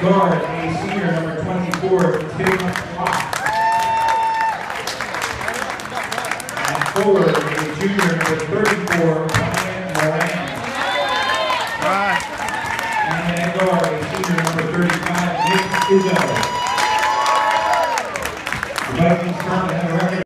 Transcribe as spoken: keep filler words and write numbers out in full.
Guard, a senior, number twenty-four, Tim Locke. And forward, a junior, number thirty-four, Ryan Moran. And then guard, a senior, number thirty-five, Nick Izzo.